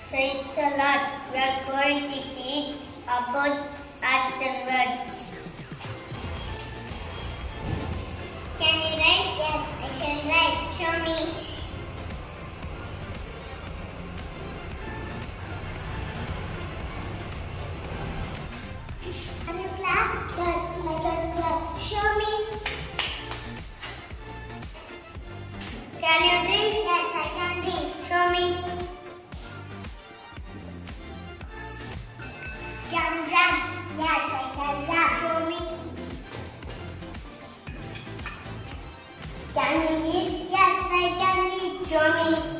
Praise the Lord. We are going to teach about acts and words. Can you write? Yes, I can write. Show me. Can you clap? Yes, I can clap. Show me. Can you drink? Yes, I can drink. Show me. Can you jump? Yes, I can jump. Show me. Can you eat? Yes, I can eat. Show me.